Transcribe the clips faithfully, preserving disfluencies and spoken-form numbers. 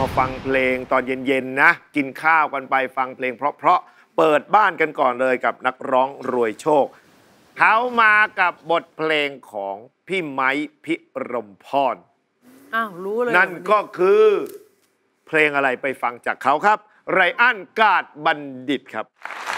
มาฟังเพลงตอนเย็นๆนะกินข้าวกันไปฟังเพลงเพราะๆเปิดบ้านกันก่อนเลยกับนักร้องรวยโชคเขามากับบทเพลงของพี่ไม้พิรมพรอ้าวรู้เลยนั่นก็คือเพลงอะไรไปฟังจากเขาครับไรอันกาดบัณฑิตครับ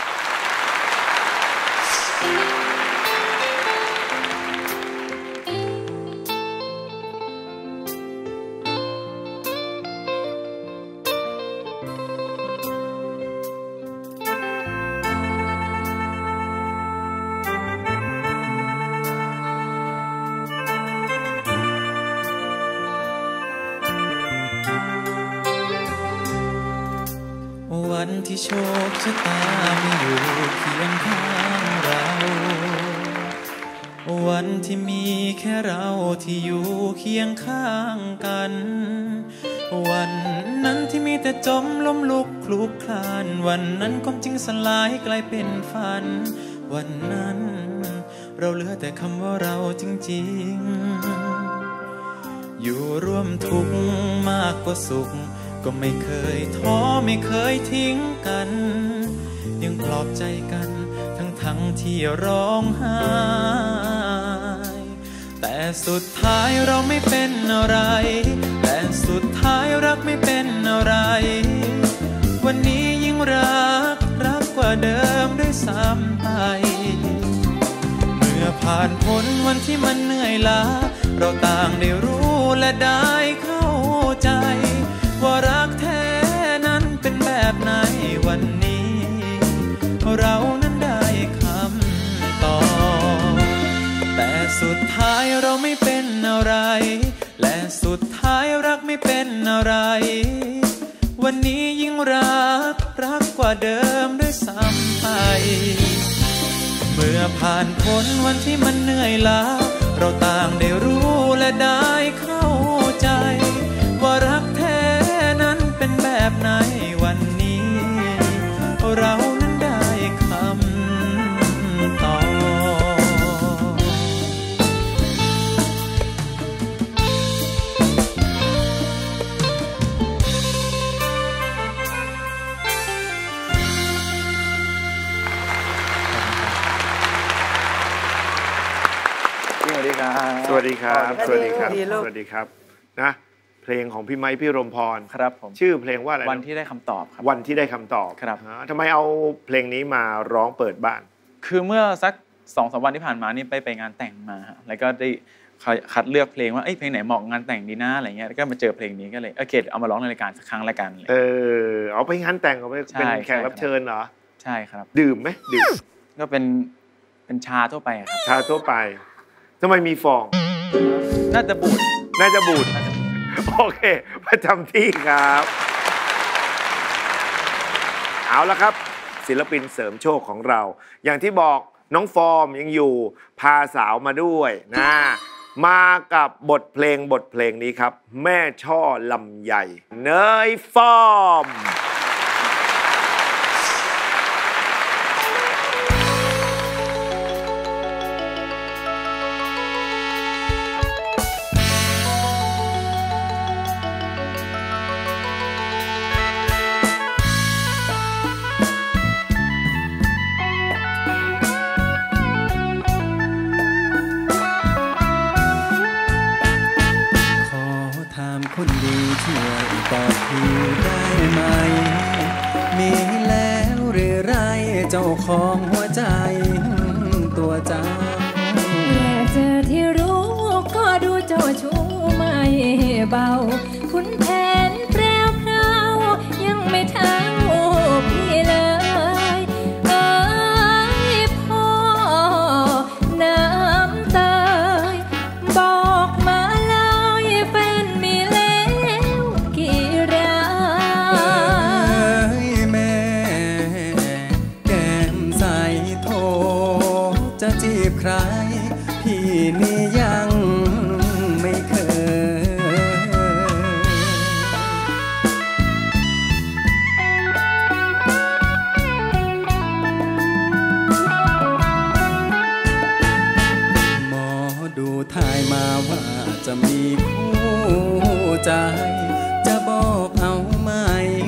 วันที่โชคชะตาไม่อยู่เคียงข้างเราวันที่มีแค่เราที่อยู่เคียงข้างกันวันนั้นที่มีแต่จมล้มลุกคลุกคลานวันนั้นความจริงสลายกลายเป็นฝันวันนั้นเราเหลือแต่คำว่าเราจริงๆอยู่ร่วมทุกข์มากกว่าสุขก็ไม่เคยท้อไม่เคยทิ้งกันยังปลอบใจกันทั้งทั้งที่ร้องไห้แต่สุดท้ายเราไม่เป็นอะไรแต่สุดท้ายรักไม่เป็นอะไรวันนี้ยิ่งรักรักกว่าเดิมด้วยซ้ำไปเมื่อผ่านพ้นวันที่มันเหนื่อยล้าเราต่างได้รู้และได้เข้าใจว่ารักแท้นั้นเป็นแบบไหนวันนี้เรานั้นได้คำตอบแต่สุดท้ายเราไม่เป็นอะไรและสุดท้ายรักไม่เป็นอะไรวันนี้ยิ่งรักรักกว่าเดิมด้วยซ้ำไปเมื่อผ่านพ้นวันที่มันเหนื่อยล้าเราต่างได้รู้และได้เข้าใจว่ารักแท้นั้นเป็นแบบไหนวันนี้เรานั้นได้คำตอบสวัสดีครับสวัสดีครับสวัสดีครับสวัสดีครับนะเพลงของพี่ไม้พี่รมพรครับผมชื่อเพลงว่าอะไรวันที่ได้คำตอบครับวันที่ได้คำตอบครับทำไมเอาเพลงนี้มาร้องเปิดบ้านคือเมื่อสักสองสามวันที่ผ่านมานี่ไปไปงานแต่งมาแล้วก็ได้คัดเลือกเพลงว่าเพลงไหนเหมาะงานแต่งดีนะอะไรเงี้ยแล้วก็มาเจอเพลงนี้ก็เลยโอเคเอามาร้องในรายการสักครั้งละกันเออเอาไปงานแต่งเอาไปเป็นแขกรับเชิญเหรอใช่ครับดื่มไหมดื่มก็เป็นเป็นชาทั่วไปครับชาทั่วไปทำไมมีฟองน่าจะบูดน่าจะบูดโอเคประจำที่ครับเอาละครับศิลปินเสริมโชคของเราอย่างที่บอกน้องฟอร์มยังอยู่พาสาวมาด้วยนะมากับบทเพลงบทเพลงนี้ครับแม่ช่อลำใหญ่เนยฟอร์มคนดีช่วยตอบพี่ได้ไหมมีแล้วหรือไรเจ้าของหัวใจตัวเจ้าแค่เจอที่รู้ก็ดูเจ้าชู้ไม่เบาคุณแผนแปรวพราวยังไม่เท่าพี่เลยเอ้ยพ่อน้ำตายบอกมาเลยแฟนมีแล้วกี่รายแม่แก้มใสโทจะจีบใครพี่นี่ยังไม่เคยหมอดูทายมาว่าจะมีคู่ใจจะบอกเอา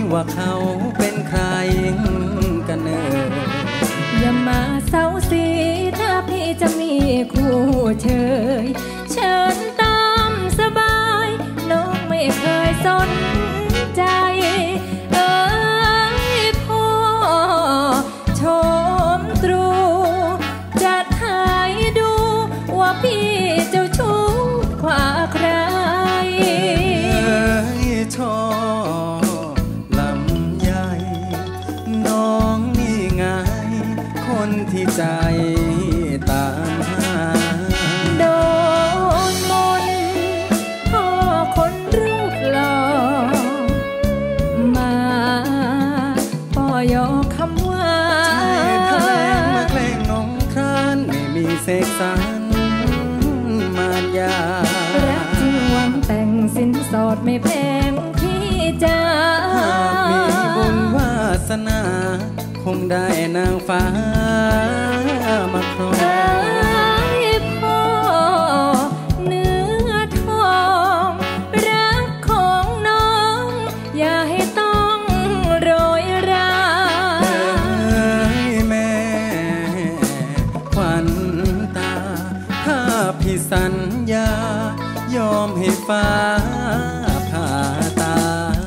ว่าเขาเป็นใครกันเนออย่ามาเศร้าสีถ้าพี่จะมีคู่เชยเชิญตามสบายน้องไม่เคยสนใจเอ้ยพ่อชมตรูจะถ่ายดูว่าพี่เจ้าชู้กว่าใครเอ้ยชอบลำใหญ่น้องนี่ไงคนที่ใจตามหาโดนมนพ่อคนรูปหล่อมาพ่อยอคำว่าใช่ทะเลมาแกล้งน้องครานไม่มีเสกสรรมารยารักจริงหวังแต่งสินสอดไม่แพงพี่จ้าหากมีบุญวาสนาคงได้นางฟ้ามาครองพ่อเนื้อทองรักของน้องอย่าให้ต้องโรยราเอ้ยแม่ขวัญตาถ้าพี่สัญญายอมให้ฟ้าผ่าตา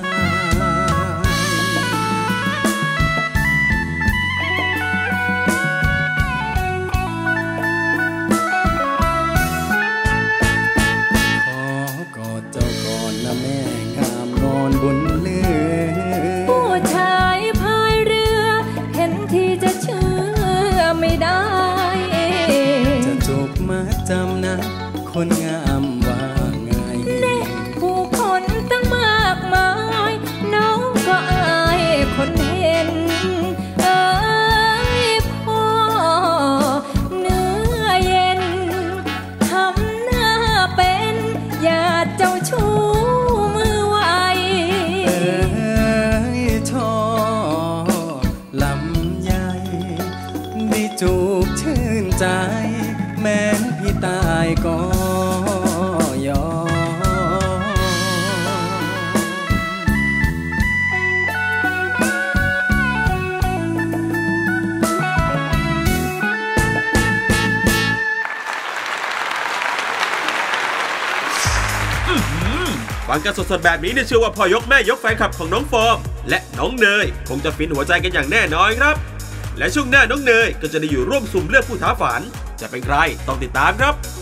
บุญเลือผู้ชายพายเรือเห็นที่จะเชื่อไม่ได้จะจบมาจำนะคนงามว่าไงเด็กผู้คนตั้งมากมายน้องก็อายคนเห็นเอ้ยพ่อเนื้อเย็นทำหน้าเป็นอย่าเจ้าชู้จูบชื่นใจแม้นพี่ตายก็ยอมฟังกันสดๆแบบนี้เนี่ยเชื่อว่าพ่อยกแม่ยกแฟนคลับของน้องฟอร์มและน้องเนยคงจะฟินหัวใจกันอย่างแน่นอนครับและช่วงหน้าน้องเนยก็จะได้อยู่ร่วมสุ่มเลือกผู้ท้าฝันจะเป็นใครต้องติดตามครับ